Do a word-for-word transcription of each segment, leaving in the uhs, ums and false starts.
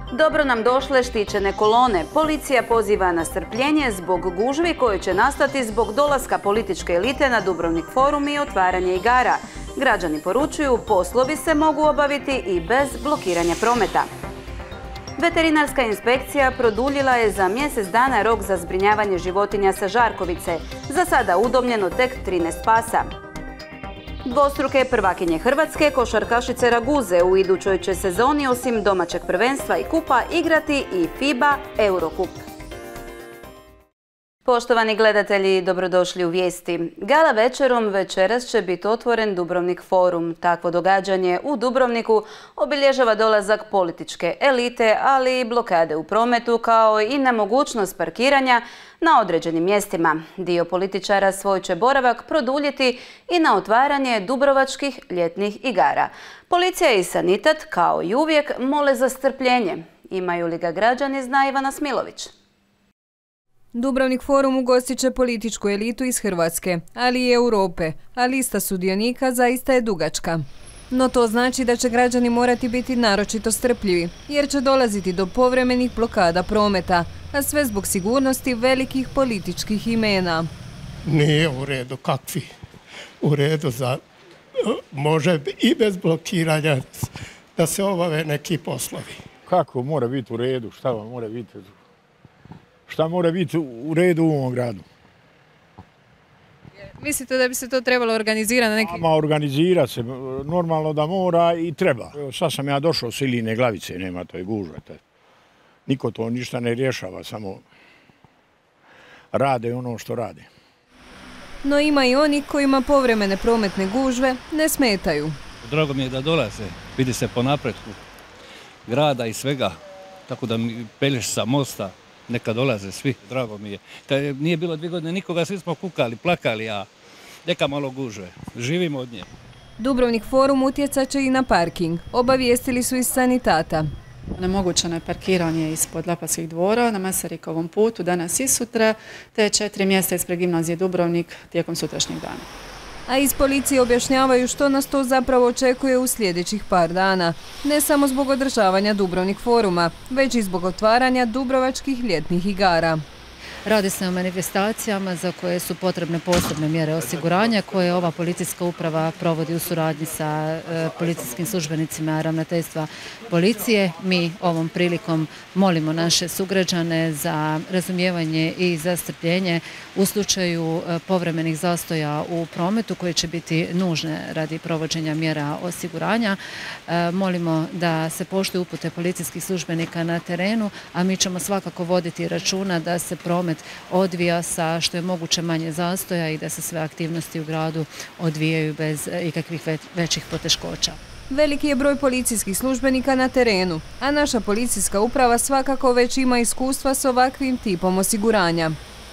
Dobro nam došle štićene kolone. Policija poziva na strpljenje zbog gužvi koje će nastati zbog dolaska političke elite na Dubrovnik forum i otvaranje igara. Građani poručuju, poslovi se mogu obaviti i bez blokiranja prometa. Veterinarska inspekcija produljila je za mjesec dana rok za zbrinjavanje životinja sa Žarkovice. Za sada udomljeno tek trinaest pasa. Dvostruke prvakinje Hrvatske, košarkašice Raguze, u idućoj će sezoni osim domaćeg prvenstva i kupa igrati i FIBA Eurocup. Poštovani gledatelji, dobrodošli u vijesti. Gala večerom večeras će biti otvoren Dubrovnik forum. Takvo događanje u Dubrovniku obilježava dolazak političke elite, ali i blokade u prometu kao i nemogućnost parkiranja na određenim mjestima. Dio političara svoj će boravak produljiti i na otvaranje dubrovačkih ljetnih igara. Policija i sanitet, kao i uvijek, mole za strpljenje. Imaju li ga građani, zna Ivana Smilović. Dubrovnik forum ugostit će političku elitu iz Hrvatske, ali i Europe, a lista sudionika zaista je dugačka. No to znači da će građani morati biti naročito strpljivi, jer će dolaziti do povremenih blokada prometa, a sve zbog sigurnosti velikih političkih imena. Nije u redu, kakvi? U redu za, može i bez blokiranja da se obave neki poslovi. Kako mora biti u redu? Šta vam mora biti? Šta mora biti u redu u ovom gradu? Mislite da bi se to trebalo organizirati na neki... Ma organizira se, normalno da mora i treba. Evo, sad sam ja došao s Iline Glavice, nema to je gužva. Niko to ništa ne rješava, samo rade ono što rade. No ima i oni kojima povremene prometne gužve ne smetaju. Drago mi je da dolaze, vidi se po napretku grada i svega, tako da mi pelješ sa mosta. Neka dolaze svi, drago mi je. Kad nije bilo dvije godine nikoga, svi smo kukali, plakali, a neka malo gužve. Živimo od nje. Dubrovnik forum utjecat će i na parking. Obavijestili su iz sanitata. Onemogućeno je parkiranje ispod Lapatskih dvora na Masarikovom putu danas i sutra, te četiri mjesta ispred gimnazije Dubrovnik tijekom sutrašnjeg dana. A iz policije objašnjavaju što nas to zapravo očekuje u sljedećih par dana. Ne samo zbog održavanja Dubrovnik foruma, već i zbog otvaranja dubrovačkih ljetnih igara. Radi se o manifestacijama za koje su potrebne posebne mjere osiguranja koje ova policijska uprava provodi u suradnji sa e, policijskim službenicima ravnateljstva policije. Mi ovom prilikom molimo naše sugrađane za razumijevanje i za strpljenje u slučaju e, povremenih zastoja u prometu koje će biti nužne radi provođenja mjera osiguranja. E, molimo da se poštuju upute policijskih službenika na terenu, a mi ćemo svakako voditi računa da se promet odvija sa što je moguće manje zastoja i da se sve aktivnosti u gradu odvijaju bez ikakvih većih poteškoća. Veliki je broj policijskih službenika na terenu, a naša policijska uprava svakako već ima iskustva s ovakvim tipom osiguranja.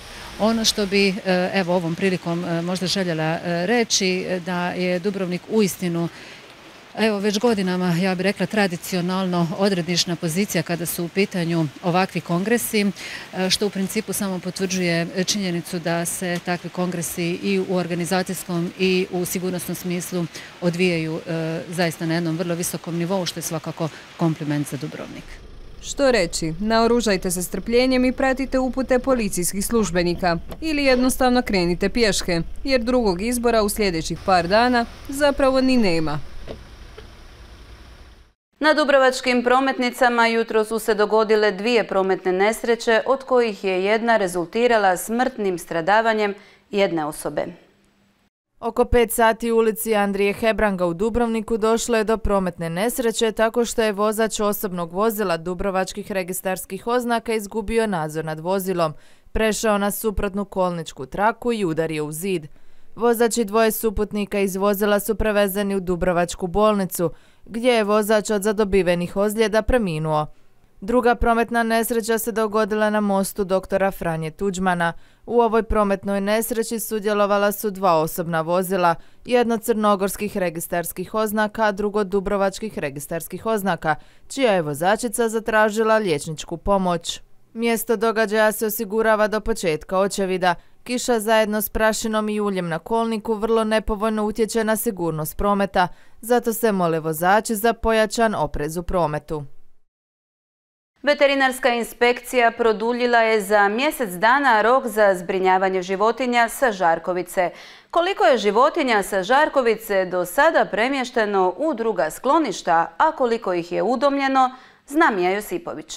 Ono što bi evo ovom prilikom možda željela reći da je Dubrovnik uistinu Evo, već godinama, ja bih rekla, tradicionalno odredišna pozicija kada su u pitanju ovakvi kongresi, što u principu samo potvrđuje činjenicu da se takvi kongresi i u organizacijskom i u sigurnosnom smislu odvijaju e, zaista na jednom vrlo visokom nivou, što je svakako kompliment za Dubrovnik. Što reći, naoružajte se strpljenjem i pratite upute policijskih službenika ili jednostavno krenite pješke, jer drugog izbora u sljedećih par dana zapravo ni nema. Na dubrovačkim prometnicama jutro su se dogodile dvije prometne nesreće, od kojih je jedna rezultirala smrtnim stradavanjem jedne osobe. Oko pet sati u ulici Andrije Hebranga u Dubrovniku došlo je do prometne nesreće tako što je vozač osobnog vozila dubrovačkih registarskih oznaka izgubio nadzor nad vozilom, prešao na suprotnu kolničku traku i udario u zid. Vozač i dvoje suputnika iz vozila su prevezeni u Dubrovačku bolnicu, gdje je vozač od zadobivenih ozljeda preminuo. Druga prometna nesreća se dogodila na mostu doktora Franje Tuđmana. U ovoj prometnoj nesreći sudjelovala su dva osobna vozila, jedno crnogorskih registarskih oznaka, a drugo dubrovačkih registarskih oznaka, čija je vozačica zatražila liječničku pomoć. Mjesto događaja se osigurava do početka očevida. Kiša zajedno s prašinom i uljem na kolniku vrlo nepovoljno utječe na sigurnost prometa, zato se mole vozači za pojačan oprez u prometu. Veterinarska inspekcija produljila je za mjesec dana rok za zbrinjavanje životinja sa Žarkovice. Koliko je životinja sa Žarkovice do sada premješteno u druga skloništa, a koliko ih je udomljeno, zna Mija Josipović.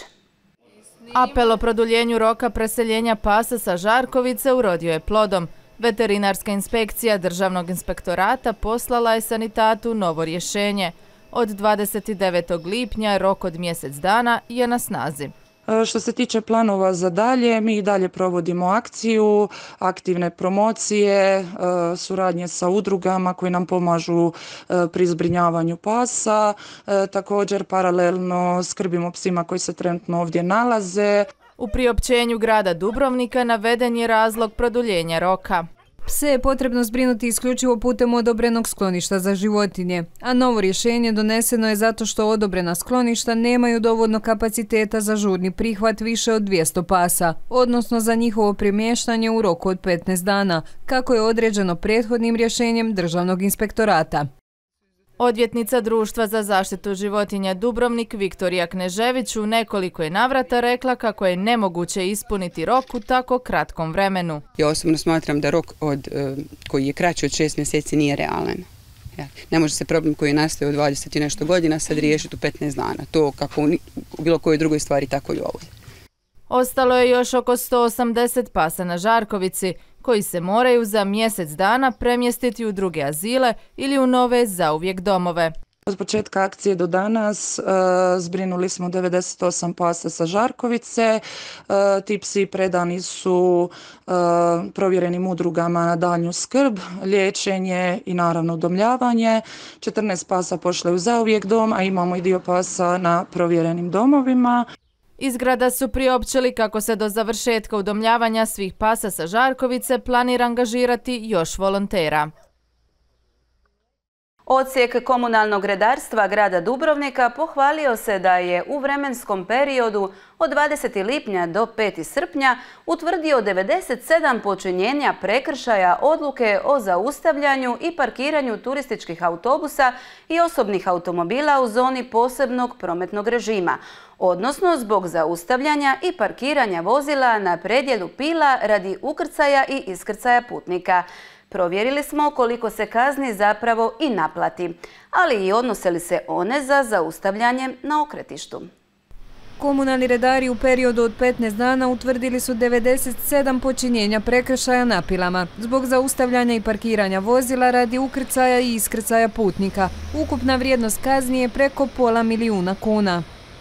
Apel o produljenju roka preseljenja pasa sa Žarkovice urodio je plodom. Veterinarska inspekcija Državnog inspektorata poslala je sanitatu novo rješenje. Od dvadeset devetog lipnja rok od mjesec dana je na snazi. Što se tiče planova za dalje, mi i dalje provodimo akciju, aktivne promocije, suradnje sa udrugama koji nam pomažu pri zbrinjavanju pasa. Također paralelno skrbimo psima koji se trenutno ovdje nalaze. U priopćenju grada Dubrovnika naveden je razlog produljenja roka. Pse je potrebno zbrinuti isključivo putem odobrenog skloništa za životinje, a novo rješenje doneseno je zato što odobrena skloništa nemaju dovoljno kapaciteta za žurni prihvat više od dvjesto pasa, odnosno za njihovo premještanje u roku od petnaest dana, kako je određeno prethodnim rješenjem Državnog inspektorata. Odvjetnica Društva za zaštitu životinja Dubrovnik Viktorija Knežević u nekoliko je navrata rekla kako je nemoguće ispuniti rok u tako kratkom vremenu. Ja osobno smatram da rok od, koji je kraći od šest mjeseci nije realan. Ne može se problem koji je nastao od dvadeset i nešto godina sad riješiti u petnaest dana. To kako u bilo kojoj drugoj stvari, tako i u ovoj. Ostalo je još oko sto osamdeset pasa na Žarkovici, koji se moraju za mjesec dana premjestiti u druge azile ili u nove zauvijek domove. Od početka akcije do danas uh, zbrinuli smo devedeset osam pasa sa Žarkovice. Uh, ti psi predani su uh, provjerenim udrugama na daljnju skrb, liječenje i naravno udomljavanje. četrnaest pasa pošle u zauvijek dom, a imamo i dio pasa na provjerenim domovima. Iz grada su priopćili kako se do završetka udomljavanja svih pasa sa Žarkovice planira angažirati još volontera. Odsjek komunalnog redarstva grada Dubrovnika pohvalio se da je u vremenskom periodu od dvadesetog lipnja do petog srpnja utvrdio devedeset sedam počinjenja prekršaja odluke o zaustavljanju i parkiranju turističkih autobusa i osobnih automobila u zoni posebnog prometnog režima, odnosno zbog zaustavljanja i parkiranja vozila na predjelu Pila radi ukrcaja i iskrcaja putnika. Provjerili smo koliko se kazni zapravo i naplati, ali i odnose li se one za zaustavljanje na okretištu. Komunalni redari u periodu od petnaest dana utvrdili su devedeset sedam počinjenja prekršaja na Pilama zbog zaustavljanja i parkiranja vozila radi ukrcaja i iskrcaja putnika. Ukupna vrijednost kazni je preko pola milijuna kuna.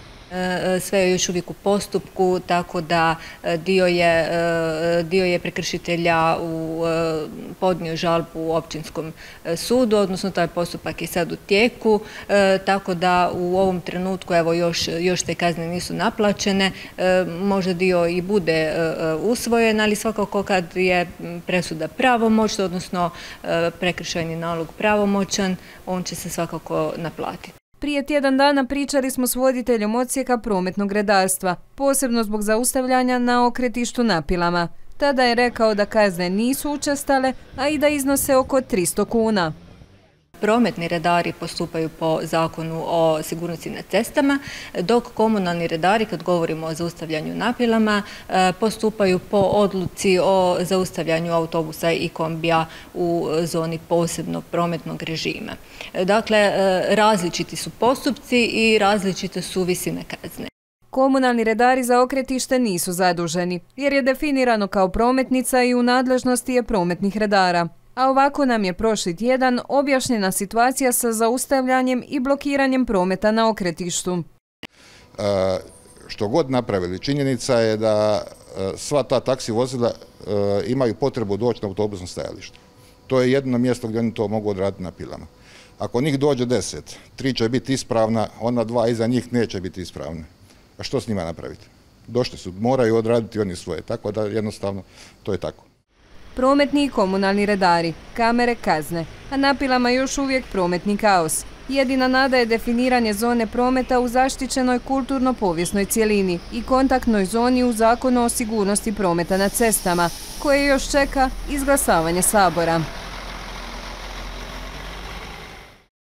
Sve je još uvijek u postupku, tako da dio je, dio je prekršitelja u, podnio žalbu u općinskom sudu, odnosno taj postupak je sad u tijeku, tako da u ovom trenutku evo još, još te kazne nisu naplaćene, možda dio i bude usvojen, ali svakako kad je presuda pravomoćna, odnosno prekršajni nalog pravomoćan, on će se svakako naplatiti. Prije tjedan dana pričali smo s voditeljem odsjeka prometnog redarstva, posebno zbog zaustavljanja na okretištu na Pilama. Tada je rekao da kazne nisu učestale, a i da iznose oko tristo kuna. Prometni redari postupaju po zakonu o sigurnosti na cestama, dok komunalni redari, kad govorimo o zaustavljanju na Pilama, postupaju po odluci o zaustavljanju autobusa i kombija u zoni posebnog prometnog režima. Dakle, različiti su postupci i različite su visine kazne. Komunalni redari za okretište nisu zaduženi, jer je definirano kao prometnica i u nadležnosti je prometnih redara. A ovako nam je prošli tjedan objašnjena situacija sa zaustavljanjem i blokiranjem prometa na okretištu. E, što god napravili, činjenica je da sva ta taksi vozila e, imaju potrebu doći na autobusno stajalište. To je jedino mjesto gdje oni to mogu odraditi na Pilama. Ako njih dođe deset, tri će biti ispravna, ona dva iza njih neće biti ispravne. A što s njima napraviti? Došli su, moraju odraditi oni svoje, tako da jednostavno to je tako. Prometni i komunalni redari, kamere, kazne, a na Pilama još uvijek prometni kaos. Jedina nada je definiranje zone prometa u zaštićenoj kulturno-povijesnoj cjelini i kontaktnoj zoni u Zakonu o sigurnosti prometa na cestama, koje još čeka izglasavanje Sabora. Iz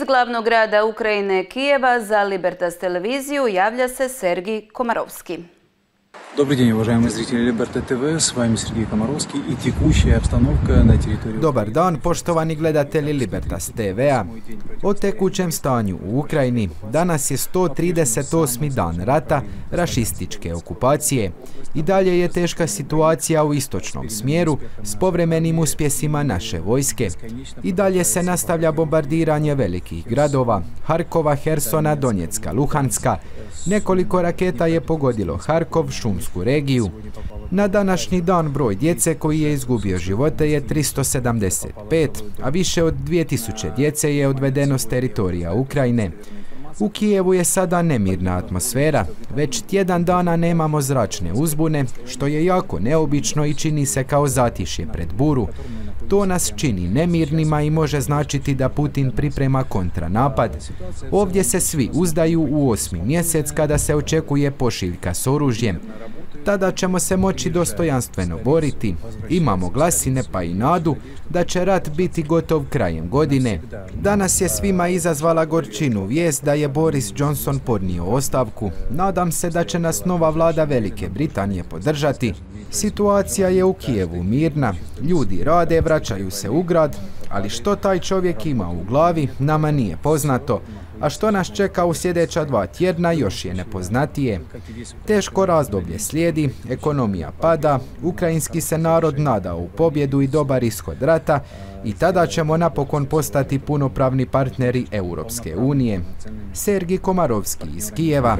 glavnog grada Ukrajine Kijeva za Libertas televiziju javlja se Sergij Komarovski. Добрый день, уважаемые зрители Либерта ТВ, с вами Сергей Комаровский и текущая обстановка на территории... Dobar dan, poštovani gledatelji Libertas T V-a. O tekućem stanju u Ukrajini danas je sto trideset osmi dan rata, rašističke okupacije. I dalje je teška situacija u istočnom smjeru s povremenim uspjesima naše vojske. I dalje se nastavlja bombardiranje velikih gradova, Harkova, Hersona, Donjecka, Luhanska. Nekoliko raketa je pogodilo Harkov, Šumsku regiju. Na današnji dan broj djece koji je izgubio živote je tristo sedamdeset pet, a više od dvije tisuće djece je odvedeno s teritorija Ukrajine. U Kijevu je sada nemirna atmosfera, već tjedan dana nemamo zračne uzbune, što je jako neobično i čini se kao zatišje pred buru. To nas čini nemirnima i može značiti da Putin priprema kontranapad. Ovdje se svi uzdaju u osmi mjesec kada se očekuje pošiljka s oružjem. Tada ćemo se moći dostojanstveno boriti. Imamo glasine pa i nadu da će rat biti gotov krajem godine. Danas je svima izazvala gorčinu vijest da je Boris Johnson podnio ostavku. Nadam se da će nas nova vlada Velike Britanije podržati. Situacija je u Kijevu mirna, ljudi rade, vraćaju se u grad, ali što taj čovjek ima u glavi nama nije poznato, a što nas čeka u sljedeća dva tjedna još je nepoznatije. Teško razdoblje slijedi, ekonomija pada, ukrajinski se narod nada u pobjedu i dobar ishod rata i tada ćemo napokon postati punopravni partneri Europske unije. Sergij Komarovski iz Kijeva.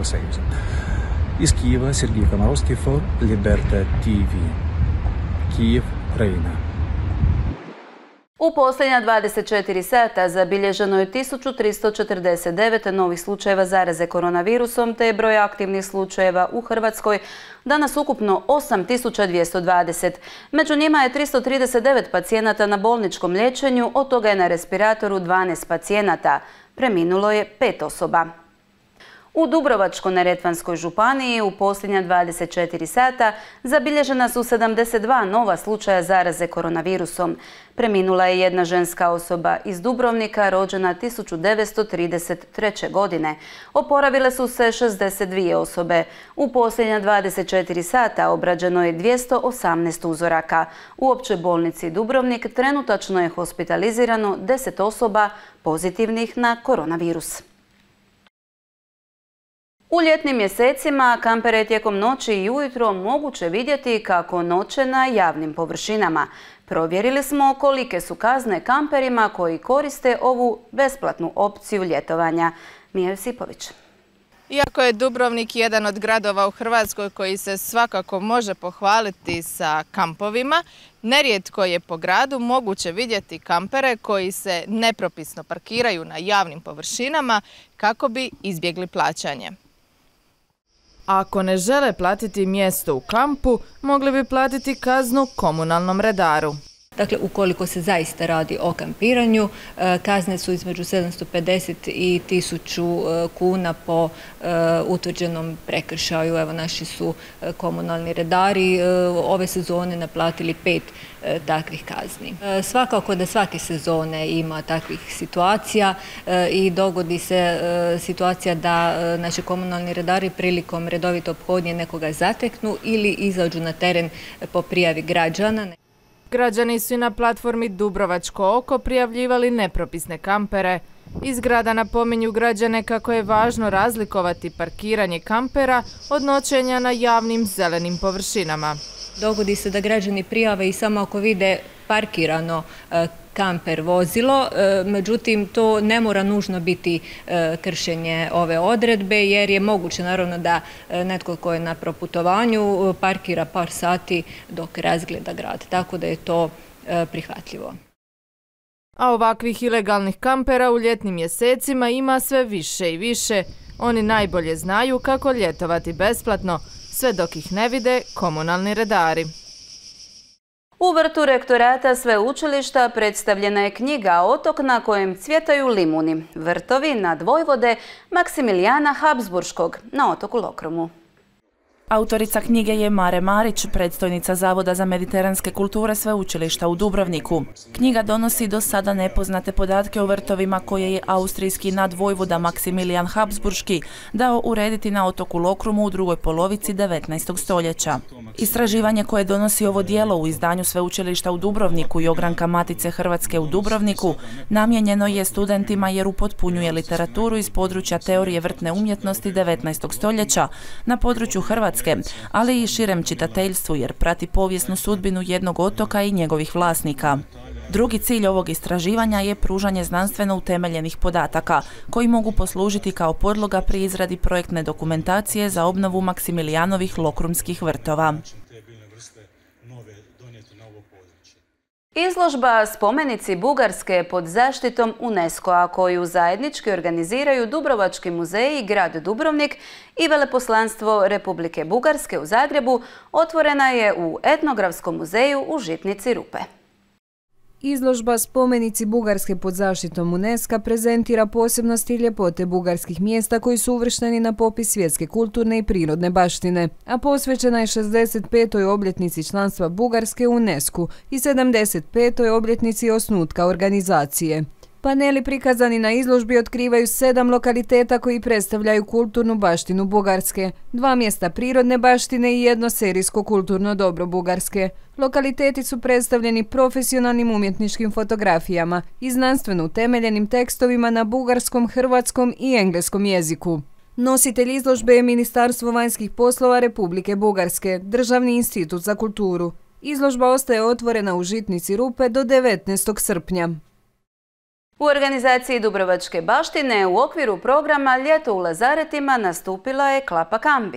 Iz Kijeva Sergij Komarovski for Liberta T V. Kijev, Ukrajina. U posljednja dvadeset četiri sata zabilježeno je tisuću tristo četrdeset devet novih slučajeva zaraze koronavirusom, te je broj aktivnih slučajeva u Hrvatskoj danas ukupno osam tisuća dvjesto dvadeset. Među njima je tristo trideset devet pacijenata na bolničkom liječenju, od toga je na respiratoru dvanaest pacijenata. Preminulo je pet osoba. U Dubrovačko-neretvanskoj županiji u posljednja dvadeset četiri sata zabilježena su sedamdeset dva nova slučaja zaraze koronavirusom. Preminula je jedna ženska osoba iz Dubrovnika rođena tisuću devetsto trideset treće. godine. Oporavile su se šezdeset dvije osobe. U posljednja dvadeset četiri sata obrađeno je dvjesto osamnaest uzoraka. U općoj bolnici Dubrovnik trenutačno je hospitalizirano deset osoba pozitivnih na koronavirus. U ljetnim mjesecima kampere je tijekom noći i ujutro moguće vidjeti kako noće na javnim površinama. Provjerili smo kolike su kazne kamperima koji koriste ovu besplatnu opciju ljetovanja. Mija Josipović. Iako je Dubrovnik jedan od gradova u Hrvatskoj koji se svakako može pohvaliti sa kampovima, nerijetko je po gradu moguće vidjeti kampere koji se nepropisno parkiraju na javnim površinama kako bi izbjegli plaćanje. Ako ne žele platiti mjesto u kampu, mogli bi platiti kaznu komunalnom redaru. Dakle, ukoliko se zaista radi o kampiranju, kazne su između sedamsto pedeset i tisuću kuna po utvrđenom prekršaju. Evo, naši su komunalni redari ove sezone naplatili pet takvih kazni. Svakako da svake sezone ima takvih situacija i dogodi se situacija da naši komunalni redari prilikom redovite ophodnje nekoga zateknu ili izađu na teren po prijavi građana. Građani su i na platformi Dubrovačko oko prijavljivali nepropisne kampere. Iz grada napominju građane kako je važno razlikovati parkiranje kampera od noćenja na javnim zelenim površinama. Dogodi se da građani prijave i samo ako vide parkirano kamper vozilo, međutim to ne mora nužno biti kršenje ove odredbe jer je moguće naravno da netko tko je na proputovanju parkira par sati dok razgleda grad, tako da je to prihvatljivo. A ovakvih ilegalnih kampera u ljetnim mjesecima ima sve više i više. Oni najbolje znaju kako ljetovati besplatno, sve dok ih ne vide komunalni redari. U vrtu rektorata sveučilišta predstavljena je knjiga Otok na kojem cvjetaju limuni, vrtovi nad Vojvode Maksimilijana Habsburškog na otoku Lokromu. Autorica knjige je Mare Marić, predstojnica Zavoda za mediteranske kulture Sveučilišta u Dubrovniku. Knjiga donosi do sada nepoznate podatke o vrtovima koje je austrijski nadvojvoda Maksimilijan Habsburški dao urediti na otoku Lokrumu u drugoj polovici devetnaestog stoljeća. Istraživanje koje donosi ovo djelo u izdanju Sveučilišta u Dubrovniku i ogranka Matice Hrvatske u Dubrovniku namijenjeno je studentima jer upotpunjuje literaturu iz područja teorije vrtne umjetnosti devetnaestog stoljeća na području Hrvatske, ali i širem čitateljstvu jer prati povijesnu sudbinu jednog otoka i njegovih vlasnika. Drugi cilj ovog istraživanja je pružanje znanstveno utemeljenih podataka koji mogu poslužiti kao podloga pri izradi projektne dokumentacije za obnovu Maksimilijanovih lokrumskih vrtova. Izložba Spomenici Bugarske pod zaštitom UNESCO-a koju zajednički organiziraju Dubrovački muzej, grad Dubrovnik i Veleposlanstvo Republike Bugarske u Zagrebu otvorena je u Etnografskom muzeju u Žitnici Rupe. Izložba Spomenici Bugarske pod zaštitom UNESCO prezentira posebnosti i ljepote bugarskih mjesta koji su uvršteni na popis svjetske kulturne i prirodne baštine, a posvećena je šezdeset petoj obljetnici članstva Bugarske u UNESCO i sedamdeset petoj obljetnici osnutka organizacije. Paneli prikazani na izložbi otkrivaju sedam lokaliteta koji predstavljaju kulturnu baštinu Bugarske, dva mjesta prirodne baštine i jedno serijsko kulturno dobro Bugarske. Lokaliteti su predstavljeni profesionalnim umjetničkim fotografijama i znanstveno utemeljenim tekstovima na bugarskom, hrvatskom i engleskom jeziku. Nositelj izložbe je Ministarstvo vanjskih poslova Republike Bugarske, Državni institut za kulturu. Izložba ostaje otvorena u Žitnici Rupe do devetnaestog srpnja. U organizaciji Dubrovačke baštine u okviru programa Ljeto u Lazaretima nastupila je Klapa Kambi.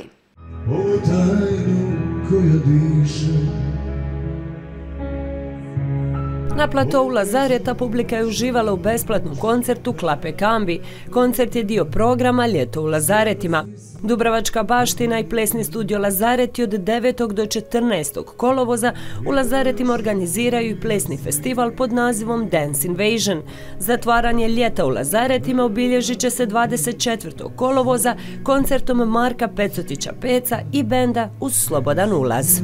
Na platou Lazareta publika je uživala u besplatnom koncertu Klape Kambi. Koncert je dio programa Ljeto u Lazaretima. Dubrovačka baština i plesni studio Lazareti od devetog do četrnaestog kolovoza u Lazaretima organiziraju i plesni festival pod nazivom Dance Invasion. Zatvaranje Ljeta u Lazaretima obilježit će se dvadeset četvrtog kolovoza koncertom Marka Pecotića Peca i benda uz slobodan ulaz.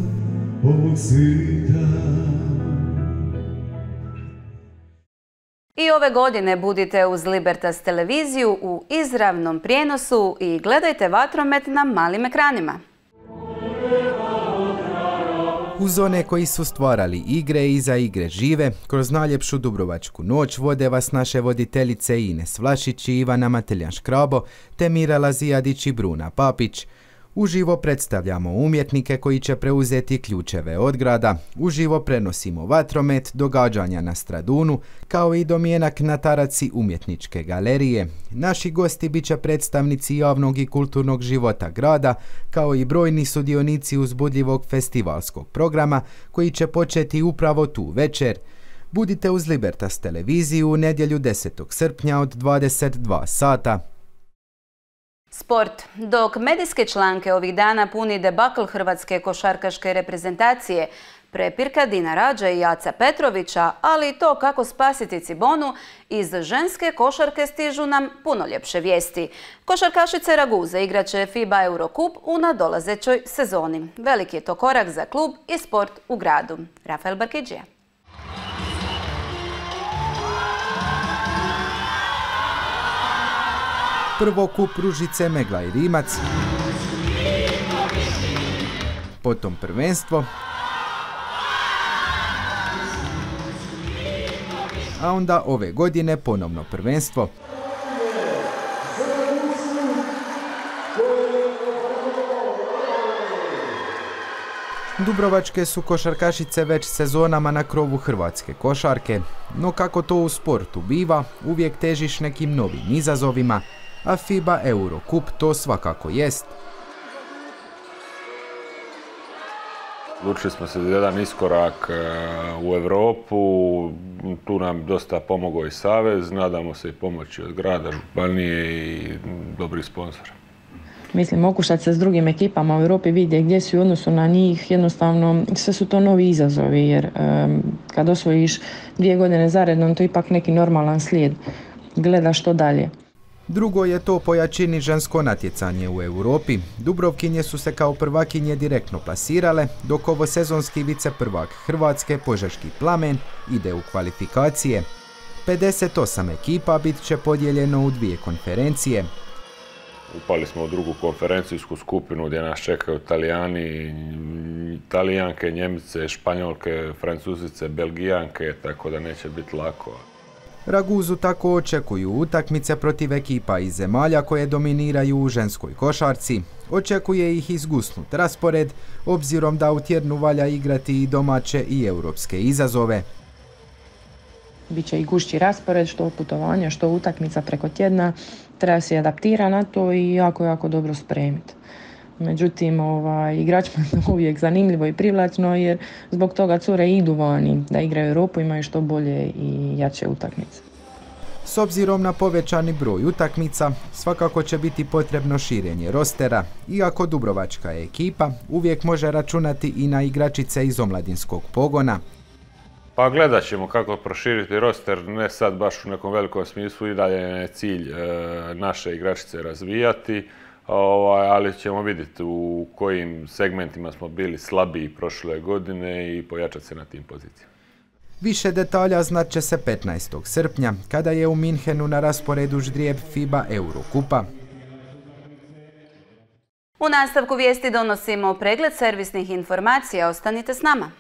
I ove godine budite uz Libertas televiziju u izravnom prijenosu i gledajte vatromet na malim ekranima. Uz one koji su stvarali igre i za igre žive, kroz najljepšu Dubrovačku noć vode vas naše voditeljice Ines Vlašić i Ivana Mateljan-Škrabo te Mirela Zijadić i Bruna Papić. Uživo predstavljamo umjetnike koji će preuzeti ključeve od grada, uživo prenosimo vatromet, događanja na Stradunu, kao i domjenak na taraci umjetničke galerije. Naši gosti bit će predstavnici javnog i kulturnog života grada, kao i brojni sudionici uzbudljivog festivalskog programa koji će početi upravo tu večer. Budite uz Libertas televiziju u nedjelju desetog srpnja od dvadeset dva sata. Sport. Dok medijske članke ovih dana puni debakl hrvatske košarkaške reprezentacije, prepirka Dina Rađa i Aca Petrovića, ali i to kako spasiti Cibonu, iz ženske košarke stižu nam puno ljepše vijesti. Košarkašice Raguze igraće FIBA Eurocup u nadolazećoj sezoni. Veliki je to korak za klub i sport u gradu. Rafael Barkedžija. Prvo kup Ružice, Megla i Rimac, potom prvenstvo, a onda ove godine ponovno prvenstvo. Dubrovačke su košarkašice već sezonama na krovu hrvatske košarke, no kako to u sportu biva, uvijek težiš nekim novim izazovima, a FIBA Eurocup to svakako jest. Odlučili smo se za jedan iskorak u Europu, tu nam dosta pomogao i Savez, nadamo se i pomoći od grada, županije i dobrih sponzora. Mislim, okušati se s drugim ekipama u Europi, vidjeti gdje su u odnosu na njih, jednostavno sve su to novi izazovi, jer um, kad osvojiš dvije godine zaredno, to je ipak neki normalan slijed, gledaš što dalje. Drugo je to po jačini žensko natjecanje u Europi. Dubrovkinje su se kao prvakinje direktno plasirale, dok ovo sezonski viceprvak Hrvatske, Požeški Plamen, ide u kvalifikacije. pedeset osam ekipa bit će podijeljeno u dvije konferencije. Upali smo u drugu konferencijsku skupinu gdje nas čekaju Italijani, Italijanke, Njemice, Španjolke, Francuzice, Belgijanke, tako da neće biti lako. Raguzu tako očekuju utakmice protiv ekipa iz zemalja koje dominiraju u ženskoj košarci. Očekuje ih izgusnut raspored, obzirom da u tjednu valja igrati i domaće i europske izazove. Biće i gušći raspored, što putovanja, što utakmica preko tjedna. Treba se adaptirati na to i jako, jako dobro spremiti. Međutim, ovaj, igračima je uvijek zanimljivo i privlačno jer zbog toga cure idu vani da igraju Europu, imaju što bolje i jače utakmice. S obzirom na povećani broj utakmica, svakako će biti potrebno širenje rostera, iako dubrovačka ekipa uvijek može računati i na igračice iz omladinskog pogona. Pa gledat ćemo kako proširiti roster, ne sad baš u nekom velikom smislu, i dalje je cilj e, naše igračice razvijati, ovaj, ali ćemo vidjeti u kojim segmentima smo bili slabiji prošle godine i pojačati se na tim pozicijama. Više detalja znat će se petnaestog srpnja, kada je u Minhenu na rasporedu ždrijeb FIBA Eurokupa. U nastavku vijesti donosimo pregled servisnih informacija. Ostanite s nama.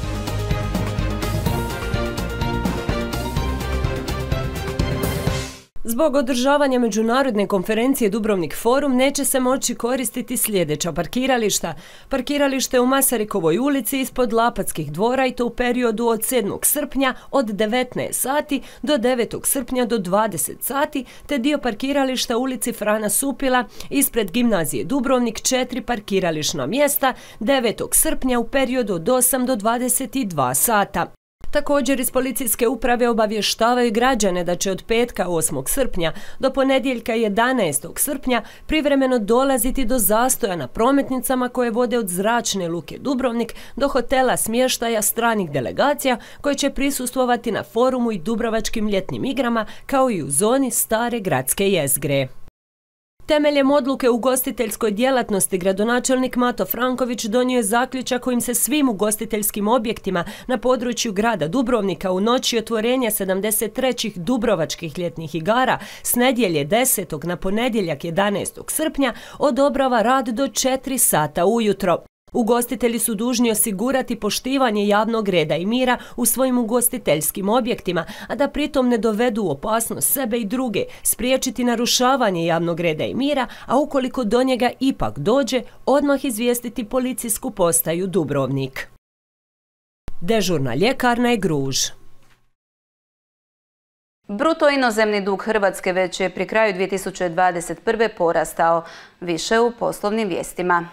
Zbog održavanja međunarodne konferencije Dubrovnik Forum neće se moći koristiti sljedeća parkirališta. Parkiralište u Masarikovoj ulici ispod Lapatskih dvora i to u periodu od sedmog srpnja od devetnaest sati do devetog srpnja do dvadeset sati, te dio parkirališta u ulici Frana Supila ispred gimnazije Dubrovnik četiri parkirališna mjesta devetog srpnja u periodu od osam do dvadeset dva sata. Također iz policijske uprave obavještavaju građane da će od petka osmog srpnja do ponedjeljka jedanaestog srpnja privremeno dolaziti do zastoja na prometnicama koje vode od zračne luke Dubrovnik do hotela smještaja stranih delegacija koje će prisustvovati na forumu i Dubrovačkim ljetnim igrama kao i u zoni stare gradske jezgre. Temeljem odluke u ugostiteljskoj djelatnosti gradonačelnik Mato Franković donio je zaključak kojim se svim ugostiteljskim objektima na području grada Dubrovnika u noći otvorenja sedamdeset trećih Dubrovačkih ljetnih igara s nedjelje desetog na ponedjeljak jedanaestog srpnja odobrava rad do četiri sata ujutro. Ugostitelji su dužni osigurati poštivanje javnog reda i mira u svojim ugostiteljskim objektima, a da pritom ne dovedu u opasnost sebe i druge, spriječiti narušavanje javnog reda i mira, a ukoliko do njega ipak dođe, odmah izvijestiti policijsku postaju Dubrovnik. Dežurna ljekarna je Gruž. Bruto inozemni dug Hrvatske već je pri kraju dvije tisuće dvadeset prve porastao. Više u poslovnim vijestima.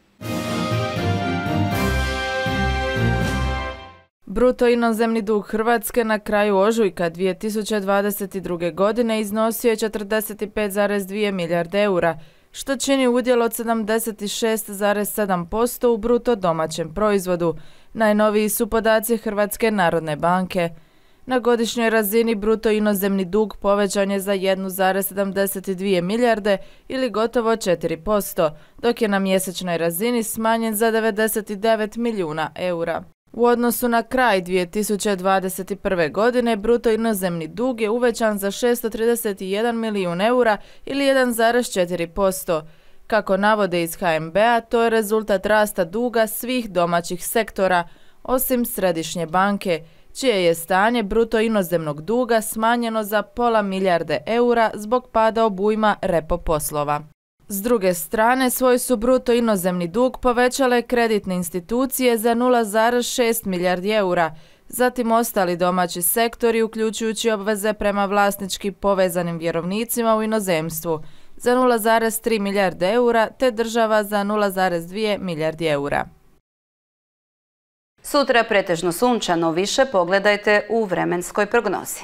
Bruto inozemni dug Hrvatske na kraju ožujka dvije tisuće dvadeset druge. godine iznosio je četrdeset pet zarez dvije milijarde eura, što čini udjel od sedamdeset šest zarez sedam posto u bruto domaćem proizvodu. Najnoviji su podaci Hrvatske narodne banke. Na godišnjoj razini bruto inozemni dug povećan je za jedan zarez sedamdeset dvije milijarde ili gotovo četiri posto, dok je na mjesečnoj razini smanjen za devedeset devet milijuna eura. U odnosu na kraj dvije tisuće dvadeset prve. godine bruto inozemni dug je uvećan za šesto trideset jedan milijun eura ili jedan zarez četiri posto. Kako navode iz H M B-a, to je rezultat rasta duga svih domaćih sektora, osim Središnje banke, čije je stanje bruto inozemnog duga smanjeno za pola milijarde eura zbog pada obujma repo poslova. S druge strane, svoj su bruto inozemni dug povećale kreditne institucije za nula zarez šest milijardi eura, zatim ostali domaći sektori uključujući obveze prema vlasnički povezanim vjerovnicima u inozemstvu za nula zarez tri milijarde eura te država za nula zarez dvije milijardi eura. Sutra pretežno sunčano, više pogledajte u vremenskoj prognozi.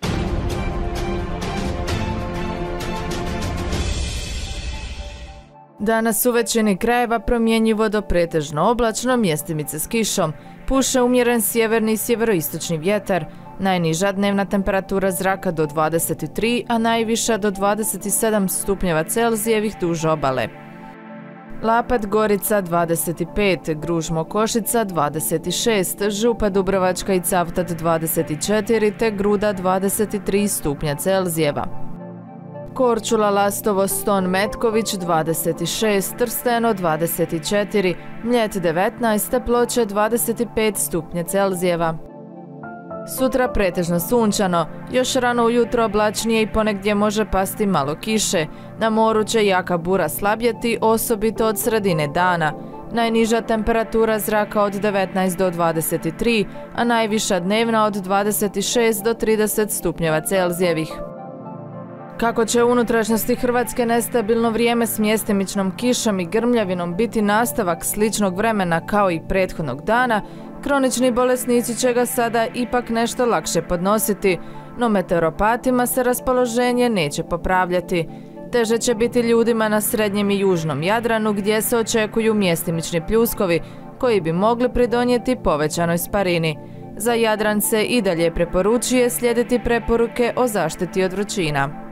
Danas u većini krajeva promjenjivo do pretežno oblačno, mjestimice s kišom. Puše umjeren sjeverni i sjeveroistočni vjetar. Najniža dnevna temperatura zraka do dvadeset tri, a najviša do dvadeset sedam stupnjeva Celzijevih duž obale. Lapat Gorica dvadeset pet, Gruž Mokošica dvadeset šest, Župa Dubrovačka i Cavtat dvadeset četiri te Gruda dvadeset tri stupnja Celzijeva. Korčula, Lastovo, Ston, Metković dvadeset šest, Trsteno dvadeset četiri, Mljet devetnaest te Ploče dvadeset pet stupnja Celzijeva. Sutra pretežno sunčano, još rano ujutro oblačnije i ponegdje može pasti malo kiše. Na moru će jaka bura slabjeti, osobito od sredine dana. Najniža temperatura zraka od devetnaest do dvadeset tri, a najviša dnevna od dvadeset šest do trideset stupnjeva Celzijevih. Kako će u unutrašnjosti Hrvatske nestabilno vrijeme s mjestimičnom kišom i grmljavinom biti nastavak sličnog vremena kao i prethodnog dana, kronični bolesnici će ga sada ipak nešto lakše podnositi, no meteoropatima se raspoloženje neće popravljati. Teže će biti ljudima na srednjem i južnom Jadranu gdje se očekuju mjestimični pljuskovi koji bi mogli pridonijeti povećanoj sparini. Za Jadran se i dalje preporučuje slijediti preporuke o zaštiti od vrućina.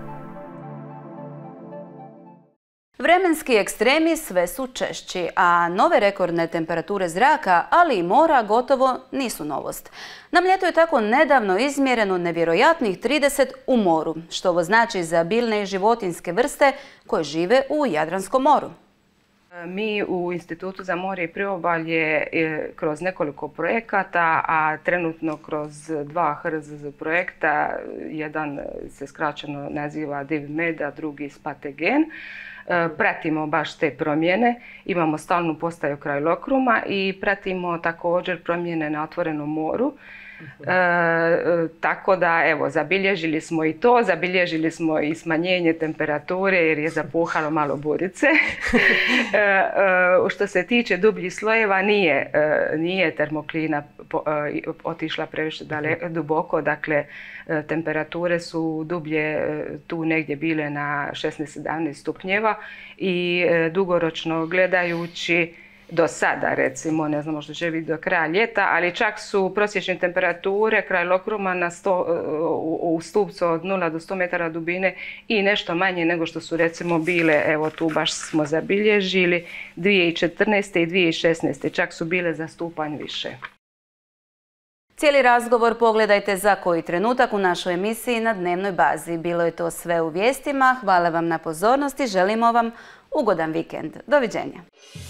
Vremenski ekstremi sve su češći, a nove rekordne temperature zraka, ali i mora gotovo nisu novost. Na Mljetu je tako nedavno izmjereno nevjerojatnih trideset u moru, što ovo znači za biljne i životinjske vrste koje žive u Jadranskom moru. Mi u Institutu za more i priobalje kroz nekoliko projekata, a trenutno kroz dva H R Z Z projekta, jedan se skraćeno naziva DivMed, a drugi Spategen, pratimo baš te promjene. Imamo stalnu postaju kraj Lokruma i pratimo također promjene na otvorenom moru. E, tako da, evo, zabilježili smo i to, zabilježili smo i smanjenje temperature jer je zapuhalo malo burice. e, e, što se tiče dubljih slojeva, nije, e, nije termoklina po, e, otišla previše dale, duboko, dakle, e, temperature su dublje e, tu negdje bile na šesnaest sedamnaest stupnjeva i e, dugoročno gledajući do sada, recimo, ne znamo što će biti do kraja ljeta, ali čak su prosječne temperature kraj Lokruma na sto, u, u stupcu od nula do sto metara dubine i nešto manje nego što su recimo bile, evo tu baš smo zabilježili, dvije tisuće četrnaeste i dvije tisuće šesnaeste, čak su bile za stupanj više. Cijeli razgovor pogledajte za koji trenutak u našoj emisiji na dnevnoj bazi. Bilo je to sve u vijestima. Hvala vam na pozornosti. Želimo vam ugodan vikend. Doviđenja.